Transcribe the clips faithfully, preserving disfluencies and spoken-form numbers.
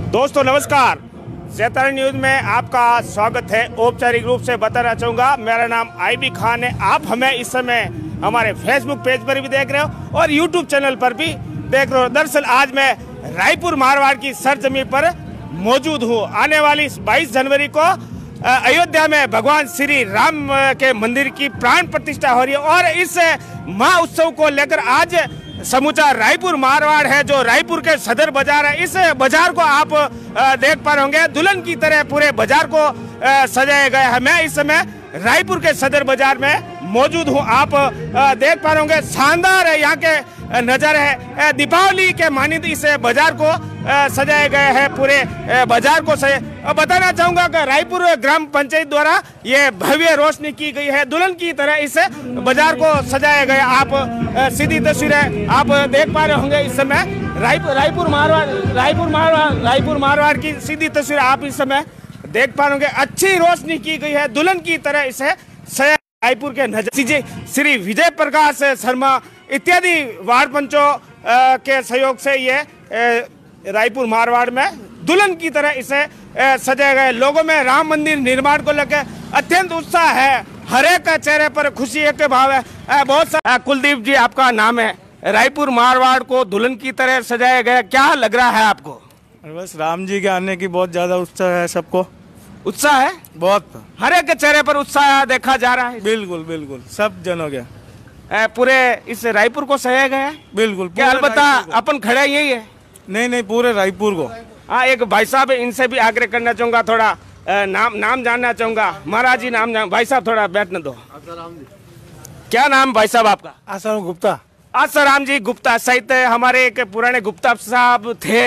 दोस्तों नमस्कार, ज़ेतारा न्यूज़ में आपका स्वागत है। औपचारिक रूप से बताना चाहूँगा, मेरा नाम आई बी खान है। आप हमें इस समय हमारे फेसबुक पेज पर भी देख रहे हो और यूट्यूब चैनल पर भी देख रहे हो। दरअसल आज मैं रायपुर मारवाड़ की सरजमी पर मौजूद हूँ। आने वाली बाईस जनवरी को अयोध्या में भगवान श्री राम के मंदिर की प्राण प्रतिष्ठा हो रही है और इस महा को लेकर आज समूचा रायपुर मारवाड़ है, जो रायपुर के सदर बाजार है, इस बाजार को आप देख पा रहे होंगे। दुल्हन की तरह पूरे बाजार को सजाया गया है। मैं इस समय रायपुर के सदर बाजार में मौजूद हूं। आप देख पा रहे होंगे, शानदार है यहाँ के नजारे है। दीपावली के मानिंद इस बाजार को सजाया गया है। पूरे बाजार को सजा बताना चाहूंगा कि रायपुर ग्राम पंचायत द्वारा ये भव्य रोशनी की गई है। दुल्हन की तरह इस बाजार को सजाया गया। आप सीधी तस्वीरें आप देख पा रहे होंगे इस समय। रायपुर रायपुर मारवाड़ रायपुर मारवाड़ रायपुर मारवाड़ की सीधी तस्वीर आप इस समय देख पा रहे होंगे। अच्छी रोशनी की गई है, दुल्हन की तरह इसे सजाया। रायपुर के नजर श्री विजय प्रकाश शर्मा इत्यादि वार्ड पंचों के सहयोग से ये रायपुर मारवाड़ में दुल्हन की तरह इसे सजाया गया। लोगों में राम मंदिर निर्माण को लेकर अत्यंत उत्साह है। हर एक का चेहरे पर खुशी के भाव है। बहुत सा कुलदीप जी, आपका नाम है। रायपुर मारवाड़ को दुल्हन की तरह सजाया गया, क्या लग रहा है आपको? बस राम जी के आने की बहुत ज्यादा उत्साह है। सबको उत्साह है, बहुत। हर एक के चेहरे पर उत्साह देखा जा रहा है। बिल्कुल बिल्कुल, सब जनों के पूरे इस रायपुर को सजाया गया है। बिल्कुल, क्या अलबत्ता अपन खड़ा यही है? नहीं नहीं, पूरे रायपुर को। हाँ, एक भाई साहब, इनसे भी आग्रह करना चाहूंगा, थोड़ा नाम नाम जानना चाहूंगा। महाराज जी नाम जान, भाई साहब थोड़ा बैठने दो। क्या नाम भाई साहब आपका? आसाराम गुप्ता। आसाराम जी गुप्ता, सहित हमारे एक पुराने गुप्ता साहब थे,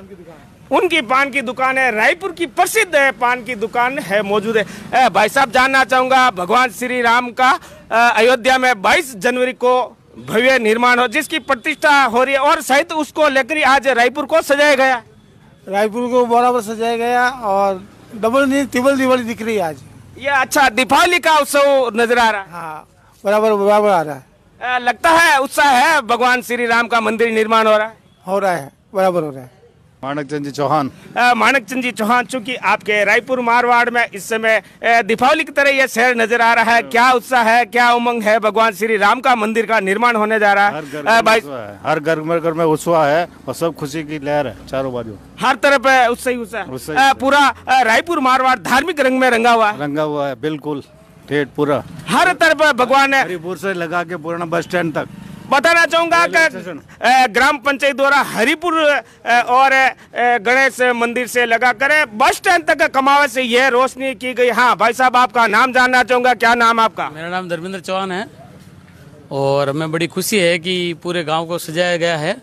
उनकी पान की दुकान है। रायपुर की प्रसिद्ध है पान की दुकान है, मौजूद है। भाई साहब जानना चाहूंगा, भगवान श्री राम का अयोध्या में बाईस जनवरी को भव्य निर्माण हो, जिसकी प्रतिष्ठा हो रही है और सहित उसको लेकर आज रायपुर को सजाया गया। रायपुर को बराबर सजाया गया और डबल नहीं ट्रिपल दिवाली दिख रही है आज। ये अच्छा दीपावली का उत्सव नजर आ रहा है। हाँ, बराबर बराबर आ रहा है। लगता है उत्साह है, भगवान श्री राम का मंदिर निर्माण हो रहा है। हो रहा है, बराबर हो रहा है। माणक चंद जी चौहान। माणक चंद जी चौहान, चूंकि आपके रायपुर मारवाड़ में इस समय दीपावली की तरह यह शहर नजर आ रहा है, क्या उत्साह है, क्या उमंग है? भगवान श्री राम का मंदिर का निर्माण होने जा रहा है। भाई, हर घर में घर में उत्साह है और सब खुशी की लहर है चारों बाजू, हर तरफ उत्साह ही उत्साह। पूरा रायपुर मारवाड़ धार्मिक रंग में रंगा हुआ है। रंगा हुआ है, बिल्कुल ठेठ पूरा हर तरफ भगवान है। हरिपुर से लगा के पूरा बस स्टैंड तक। बताना चाहूंगा कि ग्राम पंचायत द्वारा हरिपुर और गणेश मंदिर से लगा कर बस स्टैंड तक कमावे से यह रोशनी की गई। हाँ भाई साहब, आपका नाम जानना चाहूंगा, क्या नाम आपका? मेरा नाम धर्मेंद्र चौहान है और हमें बड़ी खुशी है कि पूरे गांव को सजाया गया है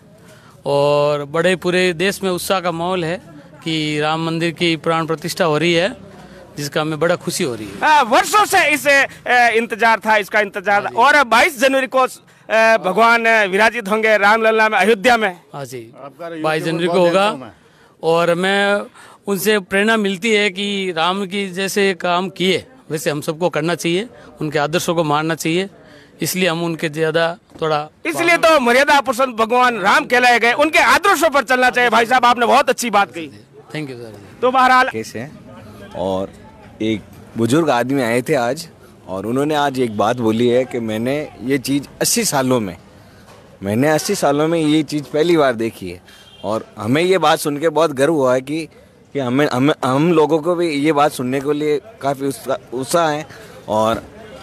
और बड़े पूरे देश में उत्साह का माहौल है कि राम मंदिर की प्राण प्रतिष्ठा हो रही है, जिसका हमें बड़ा खुशी हो रही है। वर्षों से इसे इंतजार था, इसका इंतजार था और बाईस जनवरी को भगवान विराजित होंगे रामलला में, अयोध्या में। हाँ जी, बाईस जनवरी को होगा और मैं उनसे प्रेरणा मिलती है कि राम की जैसे काम किए वैसे हम सबको करना चाहिए, उनके आदर्शों को मानना चाहिए, इसलिए हम उनके ज्यादा थोड़ा इसलिए तो मर्यादा पुरुषोत्तम भगवान राम कहलाए गए, उनके आदर्शों पर चलना चाहिए। भाई साहब, आपने बहुत अच्छी बात कही। Thank you sir. तो बहरहाल कैसे और एक बुजुर्ग आदमी आए थे आज और उन्होंने आज एक बात बोली है कि मैंने ये चीज़ अस्सी सालों में मैंने अस्सी सालों में ये चीज़ पहली बार देखी है और हमें ये बात सुन के बहुत गर्व हुआ है कि कि हमें हमें हम लोगों को भी ये बात सुनने के लिए काफ़ी उत्साह है। और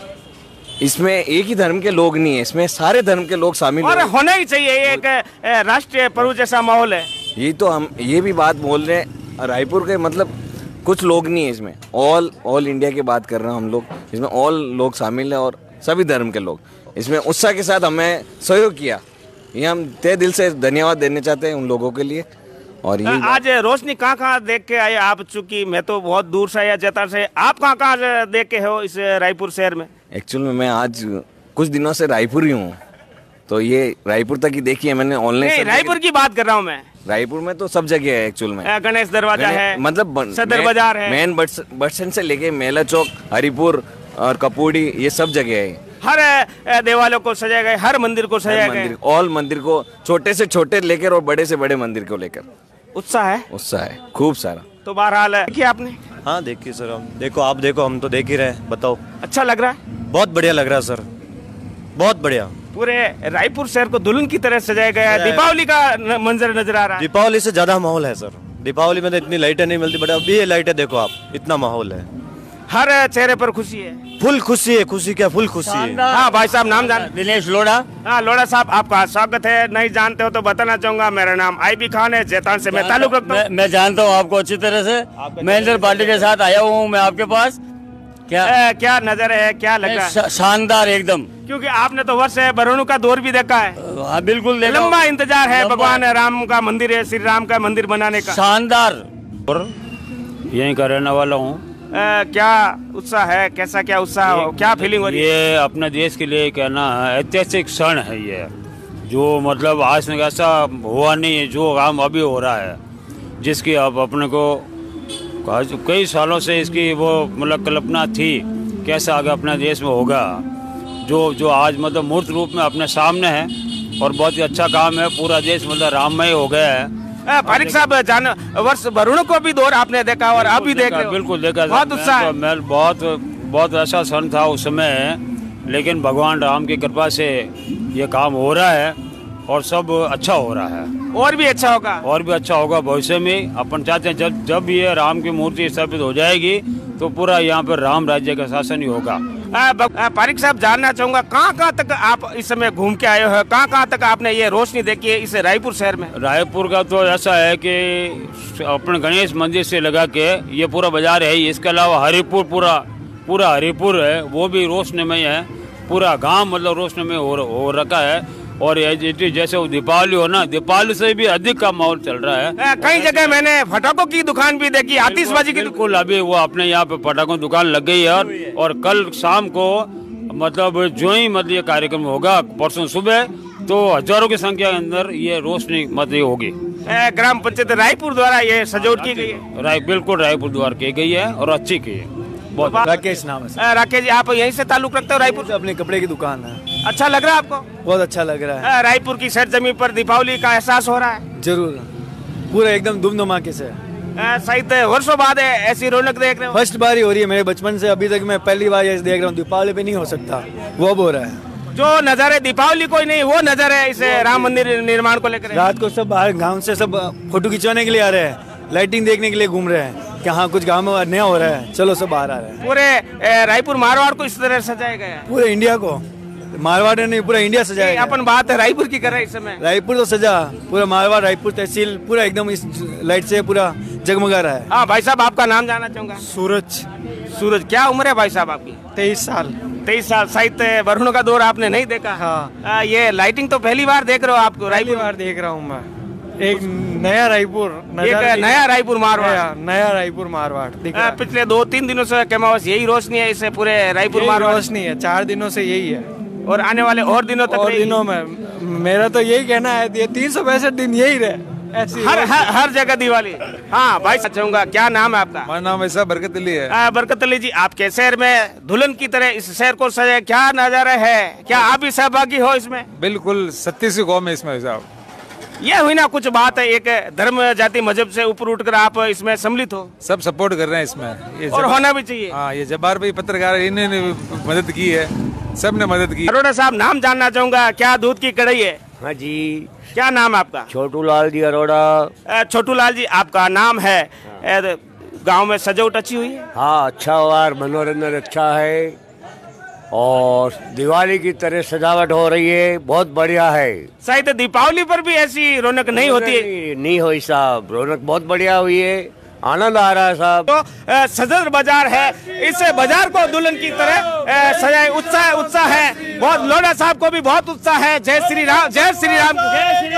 इसमें एक ही धर्म के लोग नहीं है, इसमें सारे धर्म के लोग शामिल और होना ही चाहिए। एक राष्ट्रीय पर्व जैसा माहौल है। यही तो हम ये भी बात बोल रहे हैं। रायपुर के मतलब कुछ लोग नहीं है इसमें, ऑल ऑल इंडिया की बात कर रहे हैं हम लोग, इसमें ऑल लोग शामिल हैं और सभी धर्म के लोग इसमें उत्साह के साथ हमें सहयोग किया। ये हम तहे दिल से धन्यवाद देने चाहते हैं उन लोगों के लिए। और ये आज रोशनी कहाँ कहाँ देख के आए आप? चूंकि मैं तो बहुत दूर से आया ज़ेतारा से, आप कहाँ कहाँ देख के हो इस रायपुर शहर में? एक्चुअल में मैं आज कुछ दिनों से रायपुर ही हूँ, तो ये रायपुर तक ही देखी है मैंने ऑनलाइन। रायपुर की बात कर रहा हूँ मैं। रायपुर में तो सब जगह है एक्चुअल में। गणेश दरवाजा है, मतलब सदर बाजार है, मेन बस स्टैंड से लेके मेला चौक, हरिपुर और कपूड़ी, ये सब जगह है। हर देवालयों को सजाया गया, हर मंदिर को सजाया गया, ऑल मंदिर को, छोटे से छोटे लेकर और बड़े से बड़े मंदिर को लेकर। उत्साह है? उत्साह है खूब सारा। तो बहरहाल देखिए आपने। हाँ देखिए सर, हम देखो, आप देखो, हम तो देख ही रहे हैं। बताओ, अच्छा लग रहा है? बहुत बढ़िया लग रहा है सर, बहुत बढ़िया। पूरे रायपुर शहर को दुल्हन की तरह सजाया गया है, दीपावली का न- मंजर नजर आ रहा है। दीपावली से ज्यादा माहौल है सर। दीपावली में तो इतनी लाइटें नहीं मिलती, बट अभी ये लाइटें देखो आप, इतना माहौल है। हर चेहरे पर खुशी है। फुल खुशी है, खुशी क्या, फुल खुशी है। हाँ भाई साहब, नाम जान? दिनेश लोढ़ा। हाँ लोढ़ा साहब, आपका स्वागत है। नहीं जानते हो तो बताना चाहूंगा, मेरा नाम आई बी खान है, जैतान से मैं ताल्लुक रखता हूँ। मैं, मैं जानता हूँ आपको अच्छी तरह से। महेंद्र पांडे के साथ आया हूँ मैं आपके पास। क्या ए, क्या नजर है, क्या लग रहा है? शा- शानदार एकदम। क्योंकि आपने तो वर्ष बरुणु का दौर भी देखा है। हाँ बिल्कुल देखा हूँ। लंबा इंतजार है, लंबा- भगवान राम का मंदिर है, श्री राम का मंदिर बनाने का। शानदार। और यहीं का रहने वाला हूँ। ए, क्या उत्साह है, कैसा क्या उत्साह, क्या फीलिंग हो रही है? ये अपने देश के लिए कहना है ऐतिहासिक क्षण है ये, जो मतलब आज तक ऐसा हुआ नहीं है जो काम अभी हो रहा है, जिसकी अब अपने को कई सालों से इसकी वो मतलब कल्पना थी कैसा आगे अपने देश में होगा, जो जो आज मतलब मूर्त रूप में अपने सामने है। और बहुत ही अच्छा काम है, पूरा देश मतलब राममय हो गया है। ए, पारिक साहब, जान वर्ष वरुण को भी दौर आपने देखा और अभी देख रहे हो। बिल्कुल देखा। बहुत उत्साह है। मैं बहुत बहुत ऐसा सन था उस समय, लेकिन भगवान राम की कृपा से ये काम हो रहा है और सब अच्छा हो रहा है। और भी अच्छा होगा। और भी अच्छा होगा भविष्य में। अपन चाहते हैं जब जब ये राम की मूर्ति स्थापित हो जाएगी तो पूरा यहाँ पर राम राज्य का शासन ही होगा। आ, ब- आ, पारिक साहब, जानना चाहूंगा कहाँ कहाँ तक आप इस समय घूम के आए हो, कहाँ कहाँ तक आपने ये रोशनी देखी है इस रायपुर शहर में? रायपुर का तो ऐसा है कि अपने गणेश मंदिर से लगा के ये पूरा बाजार है, इसके अलावा हरिपुर, पूरा पूरा हरिपुर है वो भी रोशनीमय है। पूरा गांव मतलब रोशनीमय हो, हो रखा है। और ये जैसे वो दीपावली हो ना, दीपावली से भी अधिक का माहौल चल रहा है। आ, कई जगह मैंने फटाकों की दुकान भी देखी, आतिशबाजी की दुकान। बिल्कुल, अभी वो अपने यहाँ पे पटाखों की दुकान लग गई है। और, और कल शाम को मतलब जो ही मतलब ये कार्यक्रम होगा, परसों सुबह, तो हजारों की संख्या के अंदर ये रोशनी मतलब होगी। आ, ग्राम पंचायत रायपुर द्वारा ये सजावट की गई है। राय बिल्कुल रायपुर द्वार की गई है और अच्छी की है बहुत। राकेश नाम है। आ, राकेश जी, आप यहीं से ताल्लुक रखते हो रायपुर से? अपने कपड़े की दुकान है। अच्छा लग रहा है आपको? बहुत अच्छा लग रहा है। आ, रायपुर की सरजमी पर दीपावली का एहसास हो रहा है? जरूर, पूरा एकदम धूम धमाके से। आ, शायद वर्षों बाद ऐसी रौनक देख रहे हो। फर्स्ट बार ही हो रही है मेरे बचपन से अभी तक, मैं पहली बार ये देख रहा हूँ। दीपावली पे नहीं हो सकता, वो अब हो रहा है। जो नजारे दीपावली कोई नहीं, वो नजर है इसे राम मंदिर निर्माण को लेकर। रात को सब बाहर गांव से सब फोटो खिंचवाने के लिए आ रहे हैं, लाइटिंग देखने के लिए घूम रहे हैं कि हाँ कुछ गांव में नया हो रहा है, चलो सब बाहर आ रहे हैं। पूरे ए, रायपुर मारवाड़ को इस तरह सजाया गया है। पूरे इंडिया को, मारवाड़ नहीं पूरा इंडिया सजाया ये गया। अपन बात है रायपुर की कर रहे हैं इस समय। रायपुर तो सजा, पूरा मारवाड़ रायपुर तहसील पूरा एकदम इस लाइट से पूरा जगमगा रहा है। हाँ भाई साहब, आपका नाम जानना चाहूंगा? सूरज। सूरज। क्या उम्र है भाई साहब आपकी? तेईस साल। तेईस साल। शायद वरुण का दौर आपने नहीं देखा। हाँ। आ, ये लाइटिंग तो पहली बार देख रहे हो आप? रायपुर बार देख रहा हूँ मैं, एक नया रायपुर, एक नया रायपुर मारवाड़, नया रायपुर मारवाड़ दिख आ, पिछले दो तीन दिनों से कैमावस यही रोशनी है इसे पूरे रायपुर मारवाड़। रोशनी है, चार दिनों से यही है और आने वाले और दिनों तक और रहेगी। दिनों में मेरा तो यही कहना है, ये तीन सौ पैंसठ दिन यही रहे ऐसी हर हर हर जगह दिवाली। हाँ भाई चाहूंगा, क्या नाम है आपका? हमारा नाम ऐसा बरकत अली है। आ, बरकत अली जी, आपके शहर में दुल्हन की तरह इस शहर को सजाया, क्या नजारा है? क्या आप भी सहभागी हो इसमें? बिल्कुल सत्तीस कौम है इसमें साहब। यह हुई ना कुछ बात है, एक धर्म जाति मजहब से ऊपर उठकर आप इसमें सम्मिलित हो। सब सपोर्ट कर रहे हैं इसमें, ये और जब- होना भी चाहिए। हाँ, ये जब्बार भाई पत्रकार है, इन्होंने मदद की है, सब ने मदद की। अरोड़ा साहब, नाम जानना चाहूंगा, क्या दूध की कढ़ाई है? हाँ जी, क्या नाम आपका? छोटू लाल जी अरोड़ा। अ, छोटू लाल जी, आपका नाम है। अ, गांव में सजावट अच्छी हुई है? हाँ, अच्छा हुआ, मनोरंजन अच्छा है और दिवाली की तरह सजावट हो रही है, बहुत बढ़िया है। शायद दीपावली पर भी ऐसी रौनक नहीं होती है। नहीं, नहीं हुई साहब, रौनक बहुत बढ़िया हुई है, आनंद आ रहा है साहब। तो अ, सदर बाजार है, इस बाजार को दुल्हन की तरह अ, सजाए, उत्साह उत्साह है बहुत। लोढ़ा साहब को भी बहुत उत्साह है। जय श्री राम, जय श्री राम, जय श्री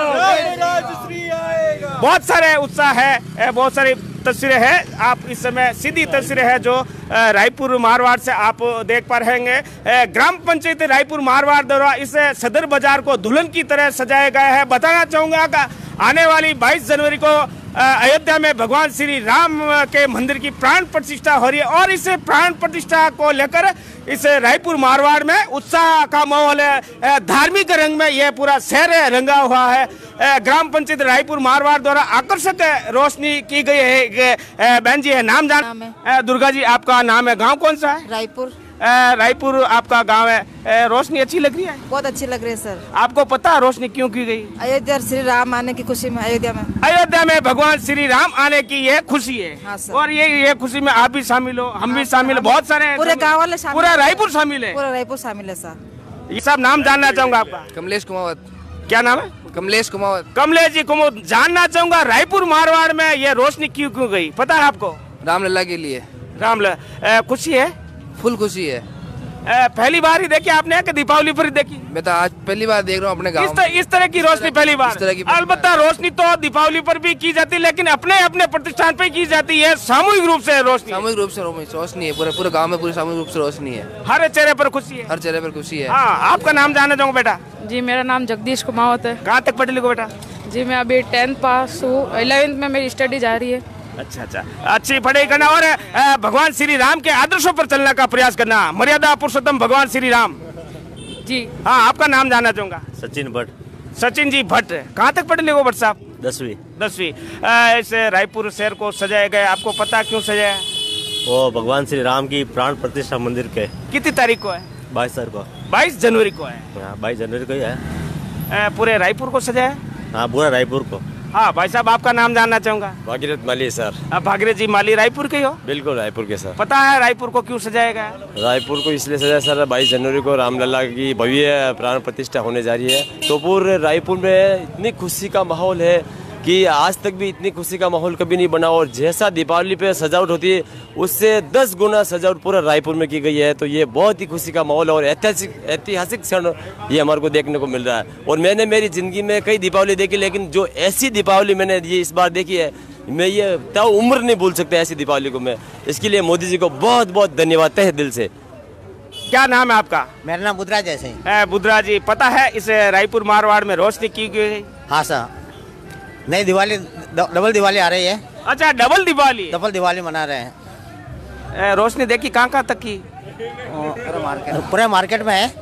राम। बहुत सारे उत्साह है, अ, बहुत सारी तस्वीरें हैं। आप इस समय सीधी तस्वीरें हैं जो अ, रायपुर मारवाड़ से आप देख पा रहे हैं। अ, ग्राम पंचायत रायपुर मारवाड़ द्वारा इस सदर बाजार को दुल्हन की तरह सजाया गया है। बताना चाहूंगा कि आने वाली बाईस जनवरी को अयोध्या में भगवान श्री राम के मंदिर की प्राण प्रतिष्ठा हो रही है और इस प्राण प्रतिष्ठा को लेकर इस रायपुर मारवाड़ में उत्साह का माहौल है। धार्मिक रंग में यह पूरा शहर रंगा हुआ है। ग्राम पंचायत रायपुर मारवाड़ द्वारा आकर्षक रोशनी की गई है। बहन जी है, नाम जान? दुर्गा जी, आपका नाम है, गांव कौन सा है? रायपुर। रायपुर आपका गांव है। रोशनी अच्छी लग रही है? बहुत अच्छी लग रही है सर। आपको पता है रोशनी क्यों की गई? अयोध्या श्री राम आने की खुशी में। अयोध्या में अयोध्या में भगवान श्री राम आने की यह खुशी है। हाँ सर। और ये ये खुशी में आप भी शामिल हो, हम भी शामिल, बहुत सारे पूरे गाँव वाले शामिल, पूरा रायपुर शामिल है। पूरा रायपुर शामिल है सर। ये सब नाम जानना चाहूंगा आपका? कमलेश कुमावत। क्या नाम है? कमलेश कुमावत। कमलेश जी कुमावत, जानना चाहूंगा रायपुर मारवाड़ में ये रोशनी क्यों क्यों गई, पता है आपको? रामलला के लिए। रामलला खुशी है? फुल खुशी है। ए, पहली बार ही देखी आपने कि दीपावली पर ही देखी? मैं तो आज पहली बार देख रहा हूँ अपने गांव इस, तर, इस तरह की रोशनी पहली बार। अलबत्ता रोशनी तो दीपावली पर भी की जाती है, लेकिन अपने अपने प्रतिष्ठान पर की जाती है सामूहिक रूप से रोशनी। सामूहिक रूप से रोशनी है, पूरे पूरे गांव में पूरे सामूहिक रूप से रोशनी है। हर चेहरे पर खुशी है। हर चेहरे पर खुशी है। हाँ, आपका नाम जानना चाहूँगा बेटा? जी, मेरा नाम जगदीश कुमावत है। कहाँ तक पढ़े लिखो बेटा? जी, मैं अभी टेंथ पास हूँ, इलेवेंथ में मेरी स्टडी जा रही है। अच्छा अच्छा, अच्छी पढ़ाई करना और भगवान श्री राम के आदर्शों पर चलने का प्रयास करना। मर्यादा पुरुषोत्तम भगवान श्री राम। जी हाँ, आपका नाम जानना चाहूंगा? सचिन भट्ट। सचिन जी भट्ट, कहाँ तक पढ़े लिखो भट्ट साहब? दसवीं। दसवीं। इस रायपुर शहर को सजाया गया, आपको पता क्यों सजाया? वो भगवान श्री राम की प्राण प्रतिष्ठा मंदिर के। कितनी तारीख को है? बाईस तारीख को। बाईस जनवरी को है। बाईस जनवरी को ही है। पूरे रायपुर को सजाया? हाँ, पूरा रायपुर को। हाँ भाई साहब, आपका नाम जानना चाहूंगा? भागीरथ माली सर। आप भागीरथ जी माली रायपुर के हो? बिल्कुल रायपुर के सर। पता है रायपुर को क्यों सजाया गया? रायपुर को इसलिए सजाया सर, बाईस जनवरी को रामलला की भव्य प्राण प्रतिष्ठा होने जा रही है। तो पूरे रायपुर में इतनी खुशी का माहौल है कि आज तक भी इतनी खुशी का माहौल कभी नहीं बना। और जैसा दीपावली पे सजावट होती है उससे दस गुना सजावट पूरा रायपुर में की गई है। तो ये बहुत ही खुशी का माहौल है और ऐतिहासिक ऐतिहासिक क्षण ये हमारे को देखने को मिल रहा है। और मैंने मेरी ज़िंदगी में कई दीपावली देखी, लेकिन जो ऐसी दीपावली मैंने ये इस बार देखी है, मैं ये ताऊ उम्र नहीं भूल सकता ऐसी दीपावली को मैं। इसके लिए मोदी जी को बहुत बहुत धन्यवाद तहे दिल से। क्या नाम है आपका? मेरा नाम बुधराज है सही। बुधराज जी, पता है इस रायपुर मारवाड़ में रोशनी की गई? हाँ सर, नई दिवाली, डबल दिवाली आ रही है। अच्छा, डबल दिवाली? डबल दिवाली मना रहे हैं। रोशनी देखी कहाँ कहाँ तक की? पूरे मार्केट, पूरे मार्केट में है।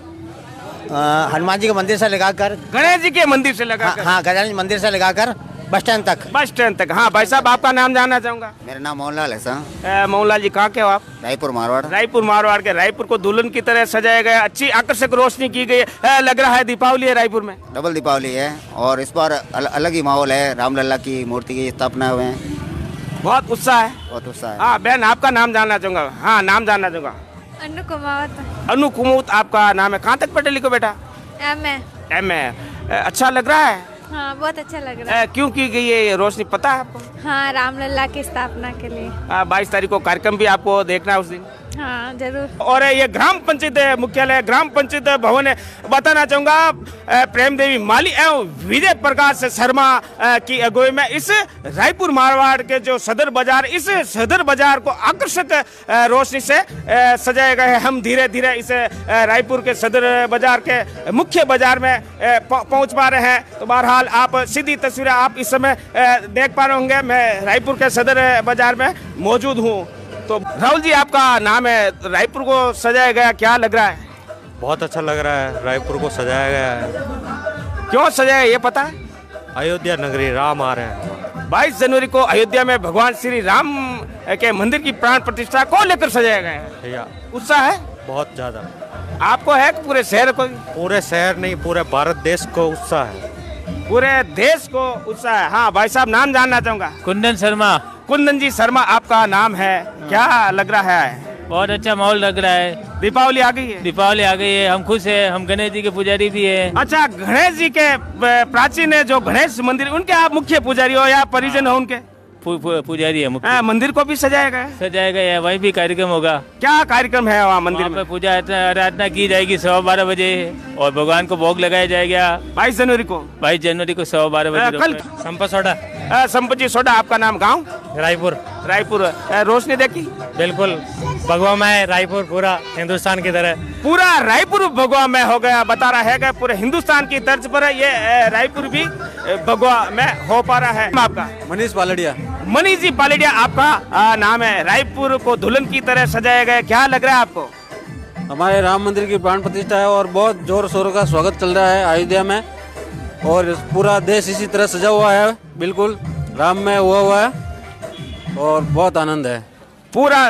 हनुमान जी के मंदिर से लगाकर, गणेश जी के मंदिर से लगाकर, हाँ, गणेश जी मंदिर से लगाकर बस स्टैंड तक। बस स्टैंड तक। हाँ भाई साहब, आपका नाम जानना चाहूंगा? मेरा नाम मोहनलाल है सर। मोहनलाल जी, कहाँ के हो आप? रायपुर मारवाड़। रायपुर मारवाड़ के। रायपुर को दुल्हन की तरह सजाया गया, अच्छी आकर्षक रोशनी की गई है। लग रहा है दीपावली है रायपुर में। डबल दीपावली है और इस बार अल, अलग ही माहौल है। रामलला की मूर्ति की स्थापना हुए हैं, बहुत उत्साह है। बहुत उत्साह है। हाँ बहन, आपका नाम जानना चाहूंगा? हाँ, नाम जानना चाहूंगा? अनु कुमावत। अनु कुमावत आपका नाम है। कहाँ तक पढ़े लिखो बेटा? M A. M A. अच्छा लग रहा है? हाँ, बहुत अच्छा लग रहा है। क्यों की गई है ये रोशनी, पता है आपको? हाँ, रामलला की स्थापना के लिए। बाईस तारीख को कार्यक्रम भी आपको देखना है उस दिन? हाँ जरूर। और ये ग्राम पंचायत मुख्यालय, ग्राम पंचायत भवन है। बताना चाहूंगा प्रेम देवी माली एवं विजय प्रकाश शर्मा की अगुवाई में इस रायपुर मारवाड़ के जो सदर बाजार, इस सदर बाजार को आकर्षक रोशनी से सजाया गया है। हम धीरे धीरे इस रायपुर के सदर बाजार के मुख्य बाजार में पहुंच पा रहे हैं। तो बहरहाल आप सीधी तस्वीरें आप इस समय देख पा रहे होंगे। मैं रायपुर के सदर बाजार में मौजूद हूँ। तो राहुल जी, आपका नाम है, रायपुर को सजाया गया, क्या लग रहा है? बहुत अच्छा लग रहा है, रायपुर को सजाया गया है। क्यों सजाया ये पता है? अयोध्या नगरी, राम आ रहे हैं। बाईस जनवरी को अयोध्या में भगवान श्री राम के मंदिर की प्राण प्रतिष्ठा को लेकर सजाया गया है। उत्साह है बहुत ज्यादा। आपको है कि पूरे शहर को? पूरे शहर नहीं, पूरे भारत देश को उत्साह है। पूरे देश को उत्साह है। हाँ भाई साहब, नाम जानना चाहूंगा? कुंदन शर्मा। कुंदन जी शर्मा आपका नाम है, क्या लग रहा है? बहुत अच्छा माहौल लग रहा है। दीपावली आ गई है? दीपावली आ गई है, हम खुश है। हम गणेश जी के पुजारी भी है। अच्छा, गणेश जी के प्राचीन जो गणेश मंदिर, उनके आप मुख्य पुजारी हो या परिजन हो उनके? पुजारी है मुख्य। मंदिर को भी सजाया गया? सजाया गया है, वहीं भी कार्यक्रम होगा। क्या कार्यक्रम है वहाँ मंदिर में? पूजा आराधना की जाएगी सवा बारह बजे और भगवान को भोग लगाया जाएगा बाईस जनवरी को। बाईस जनवरी को सवा बारह बजे। कल संपत सोडा। संपत जी सोडा, आपका नाम? गाँव? रायपुर। रायपुर रोशनी देखी? बिल्कुल भगवा में रायपुर पूरा हिंदुस्तान की तरह। पूरा रायपुर भगवा में हो गया, बता रहा है कि पूरे हिंदुस्तान की तर्ज पर ये रायपुर भी भगवा में हो पा रहा है। आपका? मनीष पालड़िया। मनीष जी पालड़िया आपका नाम है। रायपुर को दुल्हन की तरह सजाया गया, क्या लग रहा है आपको? हमारे राम मंदिर की प्राण प्रतिष्ठा है और बहुत जोर शोर का स्वागत चल रहा है अयोध्या में, और पूरा देश इसी तरह सजा हुआ है, बिल्कुल राम में हुआ हुआ है और बहुत आनंद है। पूरा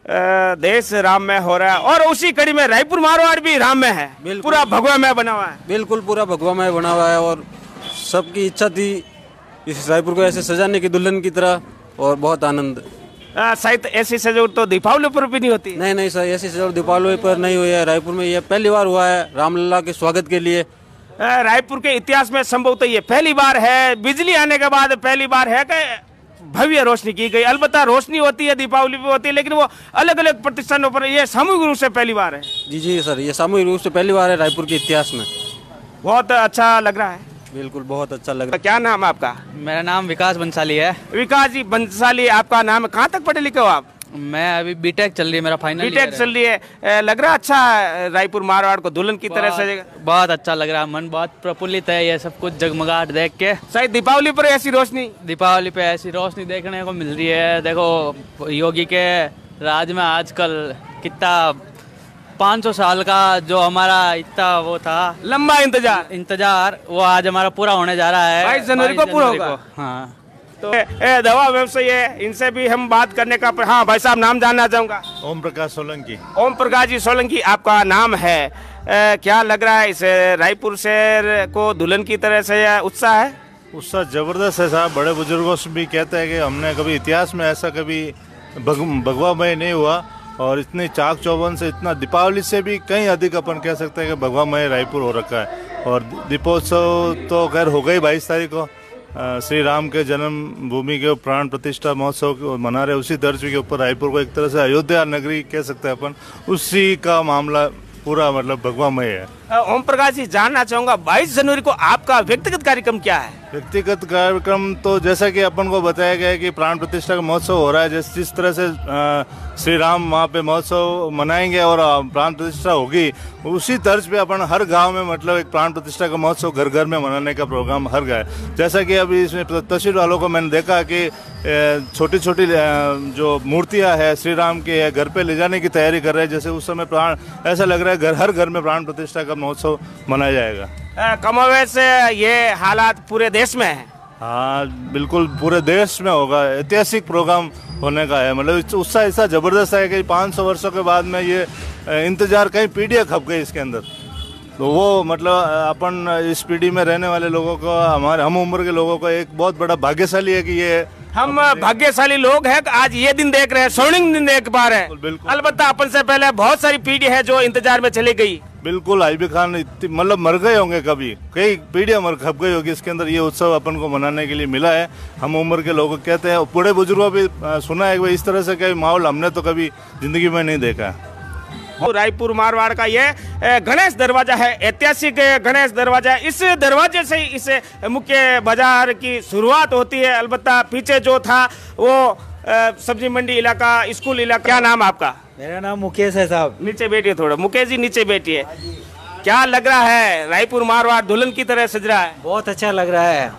देश राम में हो रहा है और उसी कड़ी में रायपुर मारवाड़ भी राम में है, पूरा भगवा में बना हुआ है। बिल्कुल पूरा भगवा में बना हुआ है और सबकी इच्छा थी इस रायपुर को ऐसे सजाने की दुल्हन की तरह, और बहुत आनंद। शायद ऐसी सजावट तो दीपावली पर भी नहीं होती? नहीं नहीं सर, ऐसी सजावट दीपावली पर नहीं हुई है, रायपुर में ये पहली बार हुआ है रामलला के स्वागत के लिए। रायपुर के इतिहास में संभवतः ये पहली बार है, बिजली आने के बाद पहली बार है कि भव्य रोशनी की गई। अलबत्ता रोशनी होती है, दीपावली भी होती है, लेकिन वो अलग अलग प्रतिष्ठानों पर ये सामूहिक रूप से पहली बार है। जी जी सर, ये सामूहिक रूप से पहली बार है रायपुर के इतिहास में। बहुत अच्छा लग रहा है। बिल्कुल बहुत अच्छा लग रहा है। क्या नाम है आपका? मेरा नाम विकास बंसाली है। विकास जी बंसाली आपका नाम है, कहाँ तक पढ़े लिखे हो आप? मैं अभी बीटेक चल रही है, मेरा फाइनल बीटेक चल रही है। लग रहा अच्छा रायपुर मारवाड़ को दुल्हन की तरह सजेगा? बहुत अच्छा लग रहा है, मन बहुत प्रफुल्लित है ये सब कुछ जगमगाहट देख के। शायद दीपावली पर ऐसी रोशनी दीपावली पे ऐसी रोशनी देखने को मिल रही है। देखो योगी के राज में आजकल कितना पाँच सौ साल का जो हमारा इतना वो था लंबा इंतजार इंतजार वो आज हमारा पूरा होने जा रहा है। बाईस जनवरी को पूरा होगा। हाँ तो ए, दवा व्यवसायी है, इनसे भी हम बात करने का। हाँ भाई साहब, नाम जानना चाहूंगा। ओम प्रकाश सोलंकी। ओम प्रकाश जी सोलंकी आपका नाम है। ए, क्या लग रहा है, इस रायपुर शहर को दुल्हन की तरह से उत्साह है? उत्साह जबरदस्त है साहब। बड़े बुजुर्गों से भी कहते हैं कि हमने कभी इतिहास में ऐसा कभी भगवामय नहीं हुआ, और इतनी चाक चौबंद से, इतना दीपावली से भी कहीं अधिक अपन कह सकते हैं कि भगवामय रायपुर हो रखा है। और दीपोत्सव तो खैर हो गई बाईस तारीख को, श्री राम के जन्म भूमि के प्राण प्रतिष्ठा महोत्सव मना रहे, उसी दर्ज के ऊपर रायपुर को एक तरह से अयोध्या नगरी कह सकते हैं अपन, उसी का मामला पूरा मतलब भगवामय है। ओम प्रकाश जी जानना चाहूंगा, बाईस जनवरी को आपका व्यक्तिगत कार्यक्रम क्या है? व्यक्तिगत कार्यक्रम तो जैसा कि अपन को बताया गया है कि प्राण प्रतिष्ठा का महोत्सव हो रहा है, जिस जिस तरह से श्री राम वहाँ पे महोत्सव मनाएंगे और प्राण प्रतिष्ठा होगी, उसी तर्ज पे अपन हर गांव में मतलब एक प्राण प्रतिष्ठा का महोत्सव घर घर में मनाने का प्रोग्राम हर गाँव। जैसा कि अभी इसमें तस्वीर वालों को मैंने देखा कि छोटी छोटी जो मूर्तियाँ है श्री राम की है, घर पे ले जाने की तैयारी कर रहे हैं, जैसे उस समय प्राण ऐसा लग रहा है घर हर घर में प्राण प्रतिष्ठा का महोत्सव मनाया जाएगा। कमोवेश ये हालात पूरे देश में है? हाँ बिल्कुल, पूरे देश में होगा। ऐतिहासिक प्रोग्राम होने का है, मतलब उत्साह ऐसा जबरदस्त है कि पाँच सौ वर्षों के बाद में ये इंतजार, कई पीढ़ियाँ खप गई इसके अंदर। तो वो मतलब अपन इस पीढ़ी में रहने वाले लोगों को, हमारे हम उम्र के लोगों को एक बहुत बड़ा भाग्यशाली है कि ये हम भाग्यशाली लोग हैं, आज ये दिन देख रहे हैं, स्वर्णिम दिन देख पा रहे हैं। अलबत्ता अपन से पहले बहुत सारी पीढ़ी है जो इंतजार में चली गई। बिल्कुल, आईबी खान मतलब मर गए होंगे, कभी कई पीढ़ियां मर खप गई होगी, इसके अंदर ये उत्सव अपन को मनाने के लिए मिला है। हम उम्र के लोग कहते हैं, बूढ़े बुजुर्गों भी सुना है कि इस तरह से कई माहौल हमने तो कभी जिंदगी में नहीं देखा है। रायपुर मारवाड़ का ये गणेश दरवाजा है, ऐतिहासिक गणेश दरवाजा है। इस दरवाजे से ही इस मुख्य बाजार की शुरुआत होती है। अलबत्ता पीछे जो था वो सब्जी मंडी इलाका, स्कूल इलाका। क्या नाम आपका? मेरा नाम मुकेश है साहब। नीचे बैठिए थोड़ा, मुकेश जी नीचे बैठिए। क्या लग रहा है, रायपुर मारवाड़ दुल्हन की तरह सज रहा है? बहुत अच्छा लग रहा है।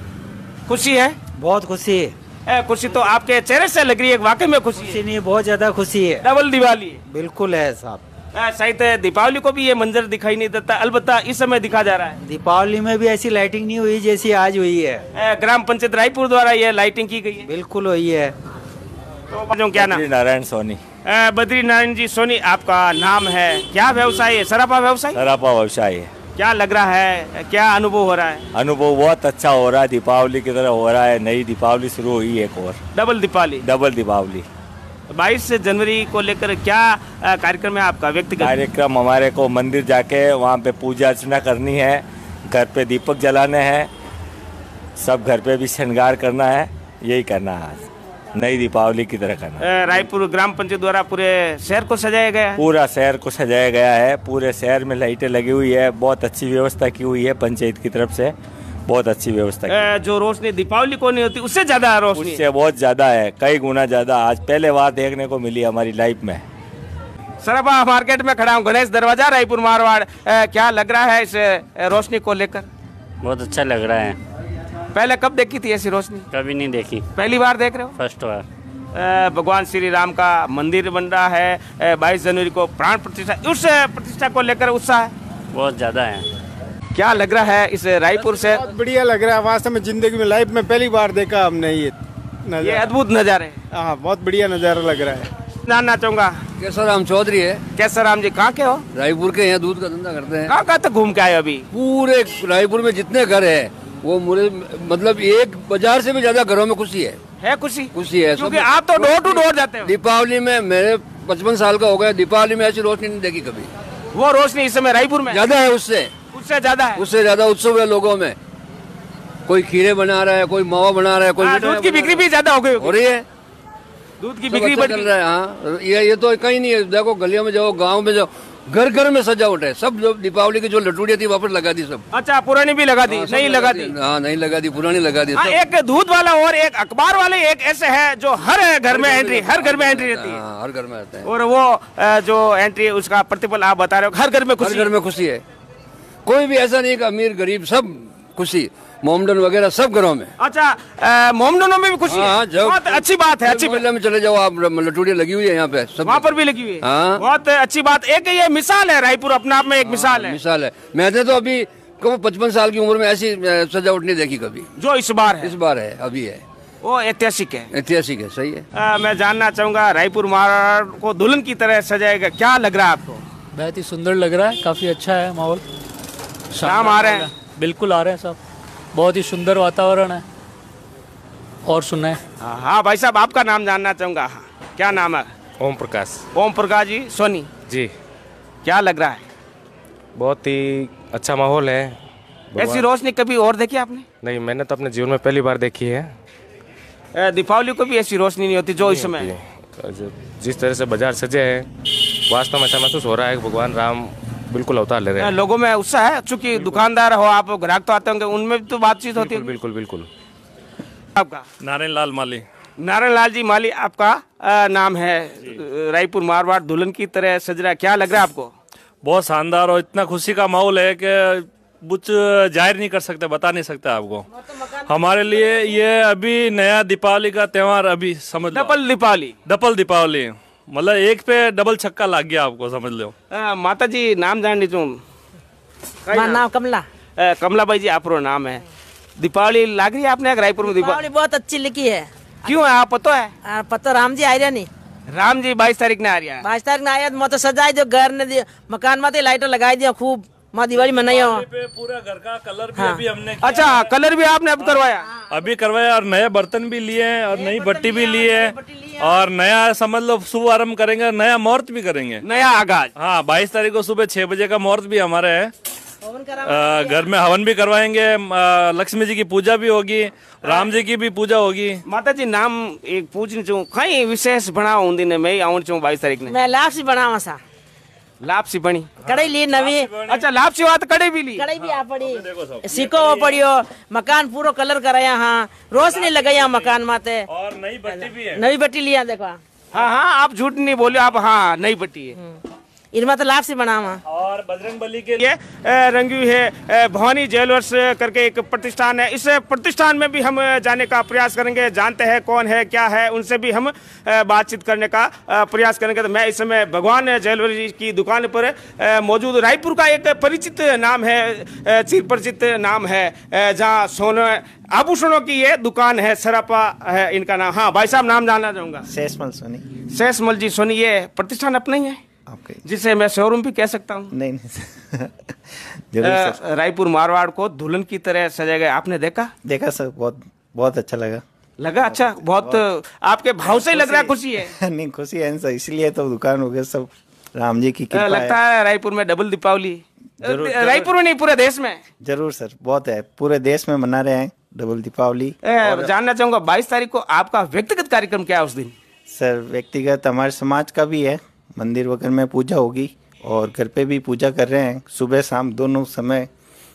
खुशी है? बहुत खुशी है। ए, खुशी तो आपके चेहरे से लग रही है, वाकई में खुशी, खुशी नहीं, बहुत ज्यादा खुशी है। डबल दिवाली बिल्कुल है साहब। शायद दीपावली को भी ये मंजर दिखाई नहीं देता, अलबत्ता इस समय दिखा जा रहा है। दीपावली में भी ऐसी लाइटिंग नहीं हुई जैसी आज हुई है। ग्राम पंचायत रायपुर द्वारा ये लाइटिंग की गई है? बिल्कुल हुई है। तो क्या नाम? नारायण सोनी। बद्री नारायण जी सोनी आपका नाम है। क्या व्यवसाय है? सराफा व्यवसाय? सराफा व्यवसाय है। क्या लग रहा है, क्या अनुभव हो रहा है? अनुभव बहुत अच्छा हो रहा है, दीपावली की तरह हो रहा है। नई दीपावली शुरू हुई है, एक और डबल दीपावली। डबल दीपावली बाईस जनवरी को लेकर क्या कार्यक्रम है आपका व्यक्तिगत? कार्यक्रम हमारे को मंदिर जाके वहाँ पे पूजा अर्चना करनी है, घर पे दीपक जलाने हैं, सब घर पे भी श्रृंगार करना है, यही करना है आज, नई दीपावली की तरह करना। रायपुर ग्राम पंचायत द्वारा पूरे शहर को सजाया गया है? पूरा शहर को सजाया गया है, पूरे शहर में लाइटें लगी हुई है, बहुत अच्छी व्यवस्था की हुई है पंचायत की तरफ से, बहुत अच्छी व्यवस्था की। अ, जो रोशनी दीपावली को नहीं होती उससे ज्यादा रोशनी उससे बहुत ज्यादा है, कई गुना ज्यादा आज पहले बार देखने को मिली हमारी लाइफ में। सराबा मार्केट में खड़ा हूँ, गणेश दरवाजा, रायपुर मारवाड़। अ, क्या लग रहा है इस अ, रोशनी को लेकर? बहुत अच्छा लग रहा है। पहले कब देखी थी ऐसी रोशनी? कभी नहीं देखी, पहली बार देख रहे हो? फर्स्ट बार। अ, भगवान श्री राम का मंदिर बन रहा है, बाईस जनवरी को प्राण प्रतिष्ठा, उस प्रतिष्ठा को लेकर उत्साह बहुत ज्यादा है। क्या लग रहा है इस रायपुर से? बहुत बढ़िया लग रहा है, वास्तव में जिंदगी में लाइफ में पहली बार देखा हमने ये ये अद्भुत नज़ारे। हाँ, बहुत बढ़िया नज़ारा लग रहा है। जानना चाहूंगा। केसराम चौधरी है। केसराम जी कहाँ के हो? रायपुर के, यहाँ दूध का धंधा करते हैं। कहाँ कहाँ तक घूम के आए अभी? पूरे रायपुर में जितने घर है वो मुझे मतलब एक बाजार से भी ज्यादा घरों में खुशी है। है खुशी? खुशी है, क्योंकि आप तो डोर टू डोर जाते हो। दीपावली में मेरे पचपन साल का हो गया, दीपावली में ऐसी रोशनी नहीं देखी कभी। वो रोशनी इस समय रायपुर में ज्यादा है, उससे उससे ज्यादा है, उससे ज्यादा उत्सव है लोगों में। कोई खीरे बना रहा है, कोई मावा बना रहा है, कोई दूध की बिक्री भी ज्यादा हो गई हो रही है। दूध की बिक्री बढ़ रहा है। हाँ, ये ये तो कहीं नहीं है। देखो गलियों में जाओ, गांव में जाओ, घर घर में सजावट है। सब जो दीपावली की जो लटूड़ियाँ थी वापस लगा दी सब। अच्छा, पुरानी भी लगा दी? नहीं लगा दी। हाँ, नहीं लगा दी, पुरानी लगा दी। हाँ, एक दूध वाला और एक अखबार वाले एक ऐसे है जो हर घर में एंट्री हर घर में एंट्री रहती है। हर घर में आता है। और वो जो एंट्री उसका प्रतिफल आप बता रहे हो, हर घर में खुशी। हर घर में खुशी है, कोई भी ऐसा नहीं कि अमीर गरीब सब खुशी। मोमडन वगैरह सब घरों में। अच्छा, मोमडनों में भी खुशी है? हाँ, बहुत अच्छी बात है। अच्छी में चले जाओ आप, लटूड़ियाँ लगी हुई है यहाँ पे सब, वहाँ पर भी लगी हुई है। हाँ, बहुत अच्छी बात। एक ये मिसाल है, रायपुर अपने आप में एक मिसाल है। मिसाल है। मैंने तो अभी पचपन साल की उम्र में ऐसी सजावट नहीं देखी कभी, जो इस बार है। इस बार है, अभी है। वो ऐतिहासिक है। ऐतिहासिक है, सही है। आ, मैं जानना चाहूंगा, रायपुर मारवाड़ को दुल्हन की तरह सजाएगा, क्या लग रहा है आपको? बहुत ही सुंदर लग रहा है, काफी अच्छा है माहौल। शाम आ रहे हैं? बिल्कुल आ रहे हैं सब, बहुत ही सुंदर वातावरण है। और सुने। हाँ हाँ भाई साहब, आपका नाम जानना चाहूंगा। हाँ, क्या नाम है? ओम प्रकाश। ओम प्रकाश जी, सोनी जी। क्या लग रहा है? बहुत ही अच्छा माहौल है। ऐसी रोशनी कभी और देखी आपने? नहीं, मैंने तो अपने जीवन में पहली बार देखी है। दीपावली को भी ऐसी रोशनी नहीं होती जो इस समय। जिस तरह से बाजार सजे है, वास्तव में ऐसा महसूस हो रहा है कि भगवान राम बिल्कुल अवतार ले रहे हैं। लोगों में उत्साह है, चूंकि दुकानदार हो आप, ग्राहक तो आते होंगे, उनमें भी तो बातचीत होती है। बिल्कुल बिल्कुल। आपका? नारायण लाल माली। नारायण लाल जी माली आपका आ, नाम है। रायपुर मारवाड़ दुल्हन की तरह सज रहा है, क्या लग रहा है आपको? बहुत शानदार और इतना खुशी का माहौल है कि कुछ जाहिर नहीं कर सकते, बता नहीं सकते आपको। हमारे लिए ये अभी नया दीपावली का त्योहार, अभी समझ लो डबल दीपावली। डबल दीपावली मतलब एक पे डबल छक्का लग गया आपको, समझ लो। आ, माता जी नाम जान ली तुम? नाम, नाम कमला। आ, कमला बाई जी आपरो नाम है। दीपावली लाग रही है आपने रायपुर में? दीपावली बहुत अच्छी लिखी है। क्यों है, आप पता है? आ, पता, राम जी आ रहा नहीं। राम जी बाईस तारीख ने आ रहा है। बाईस तारीख ने आया तो तो सजाई दियो, घर ने दियो, मकान में लाइटर लगाई दिया खूब, माँ दिवाली मनाई। पूरा घर का कलर भी हाँ। अभी हमने किया। अच्छा, कलर भी आपने अब करवाया? अभी करवाया, और नए बर्तन भी लिए हैं, और नई भट्टी भी लिए है, और नया समझ लो शुभारंभ करेंगे, नया मुहूर्त भी करेंगे, नया आगाज। हाँ, बाईस तारीख को सुबह छह बजे का मुहूर्त भी हमारे है। घर में हवन भी करवाएंगे, लक्ष्मी जी की पूजा भी होगी, राम जी की भी पूजा होगी। माता जी नाम एक पूछनी चाहूँ, कहीं विशेष बनाओ उन दिन मैं आउं चाहूँ बाईस तारीख ने? मैं लापसी बनावा सा। लापसी बनी? कड़ाई ली नवी। अच्छा, लापसी बात कड़ाई भी ली? कड़ाई भी आ पड़ी, सिको पड़ियो, मकान पूरा कलर कराया। हाँ, रोशनी लगाया मकान माते, और नई बत्ती भी है। नई बत्ती लिया देखो। हाँ हाँ, आप झूठ नहीं बोले आप। हाँ, नई बत्ती है। इनमें तो लापसी बनावा। और बजरंग बली के लिए रंगी है भवानी ज्वेलर्स करके एक प्रतिष्ठान है, इस प्रतिष्ठान में भी हम जाने का प्रयास करेंगे, जानते हैं कौन है क्या है, उनसे भी हम बातचीत करने का प्रयास करेंगे। तो मैं इस समय भगवान ज्वेलरी की दुकान पर मौजूद, रायपुर का एक परिचित नाम है, चिर परिचित नाम है, जहाँ सोने आभूषणों की ये दुकान है, सरापा है इनका नाम। हाँ भाई साहब, नाम जानना चाहूँगा। शेषमल सोनी। शेषमल जी सोनी, ये प्रतिष्ठान अपना ही है आपके, जिसे मैं शोरूम भी कह सकता हूँ? नहीं नहीं जरूर। रायपुर मारवाड़ को दुल्हन की तरह सजाया गया, आपने देखा? देखा सर, बहुत बहुत अच्छा लगा। लगा अच्छा? बहुत, बहुत आपके भाव से ही लग रहा है खुशी है। नहीं, खुशी है सर, इसलिए तो दुकान हो गया सब, राम जी की कृपा लगता है रायपुर में डबल दीपावली। रायपुर में नहीं, पूरे देश में? जरूर सर, बहुत है, पूरे देश में मना रहे हैं डबल दीपावली। जानना चाहूंगा बाईस तारीख को आपका व्यक्तिगत कार्यक्रम क्या है उस दिन? सर व्यक्तिगत हमारे समाज का भी है, मंदिर वगैरह में पूजा होगी, और घर पे भी पूजा कर रहे हैं, सुबह शाम दोनों समय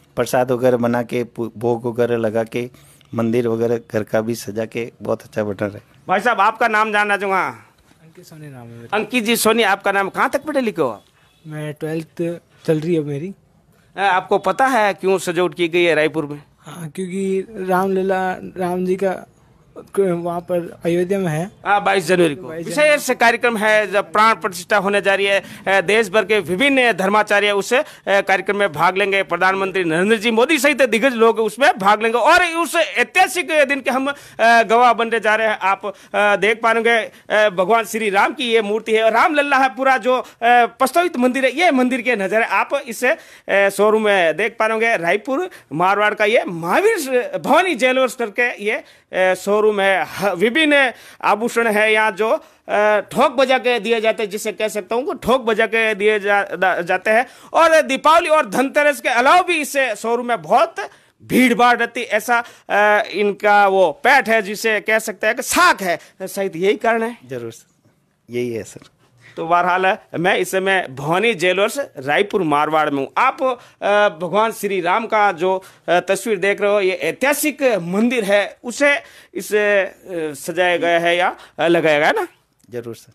प्रसाद वगैरह बना के भोग वगैरह लगा के मंदिर वगैरह घर का भी सजा के बहुत अच्छा बना रहे। भाई साहब आपका नाम जानना चाहूँगा। अंकित सोनी नाम है। अंकित जी सोनी आपका नाम, कहाँ तक पढ़े लिखे हो आप? मैं ट्वेल्थ चल रही है मेरी। आपको पता है क्यों सजावट की गई है रायपुर में? हाँ, क्योंकि रामलीला राम जी का वहाँ पर अयोध्या में है। हाँ, बाईस जनवरी को विशेष कार्यक्रम है जब प्राण प्रतिष्ठा होने जा रही है। देश भर के विभिन्न धर्माचार्य उस कार्यक्रम में भाग लेंगे। प्रधानमंत्री नरेंद्र जी मोदी सहित दिग्गज लोग उसमें भाग लेंगे और उस ऐतिहासिक दिन के हम गवाह बनने जा रहे हैं। आप देख पाएंगे भगवान श्री राम की ये मूर्ति है और रामलल्ला है। पूरा जो प्रस्तावित मंदिर है ये मंदिर के नज़ारे आप इस शोरूम में देख पाएंगे। रायपुर मारवाड़ का ये महावीर भवानी ज्वेलर्स करके ये शोरूम है। विभिन्न आभूषण है यहाँ जो ठोक बजा के दिए जाते हैं, जिसे कह सकता हूँ ठोक बजा के दिए जा, जाते हैं। और दीपावली और धनतेरस के अलावा भी इस शोरूम में बहुत भीड़ भाड़ रहती, ऐसा आ, इनका वो पैठ है जिसे कह सकते हैं कि साख है। शायद यही कारण है। जरूर यही है सर। तो बहरहाल मैं इस समय भवानी ज्वेलर्स रायपुर मारवाड़ में हूँ। आप भगवान श्री राम का जो तस्वीर देख रहे हो ये ऐतिहासिक मंदिर है, उसे इसे सजाया गया है या लगाया गया ना? जरूर सर।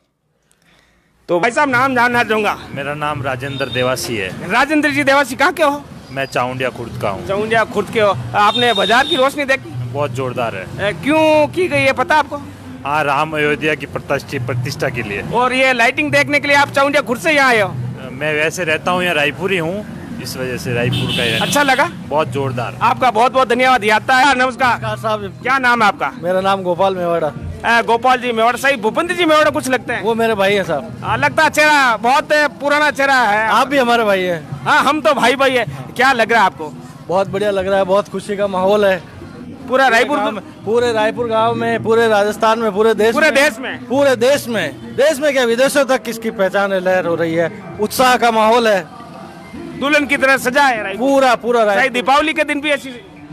तो भाई साहब नाम जानना चाहूँगा। मेरा नाम राजेंद्र देवासी है। राजेंद्र जी देवासी कहाँ के हो? मैं चाउंडिया खुर्द का हूँ। चाउंडिया खुर्द के हो। आपने बाजार की रोशनी देखी? बहुत जोरदार है। क्यों की गई है पता आपको? हाँ, राम अयोध्या की प्रतिष्ठा के लिए। और ये लाइटिंग देखने के लिए आप चाउंडिया खुर्द से यहाँ आए हो? मैं वैसे रहता हूँ यहाँ रायपुर ही हूँ, इस वजह से रायपुर का अच्छा लगा। बहुत जोरदार। आपका बहुत बहुत धन्यवाद। यात्रा है। नमस्कार साहब, क्या नाम है आपका? मेरा नाम गोपाल मेवाड़ा। गोपाल जी मेवाड़ा। सही भूपेंद्र जी मेवाड़ा कुछ लगते हैं? वो मेरे भाई है साहब। लगता चेहरा बहुत पुराना चेहरा है। आप भी हमारे भाई है। हाँ, हम तो भाई भाई है। क्या लग रहा है आपको? बहुत बढ़िया लग रहा है, बहुत खुशी का माहौल है। पूरा रायपुर में, पूरे रायपुर गांव में, पूरे राजस्थान में, पूरे देश पूरे में, देश में पूरे देश में देश में क्या विदेशों तक किसकी पहचान है, लहर हो रही है, उत्साह का माहौल है। दुल्हन की तरह सजा है पूरा पूरा रायपुर। दीपावली के दिन भी ऐसी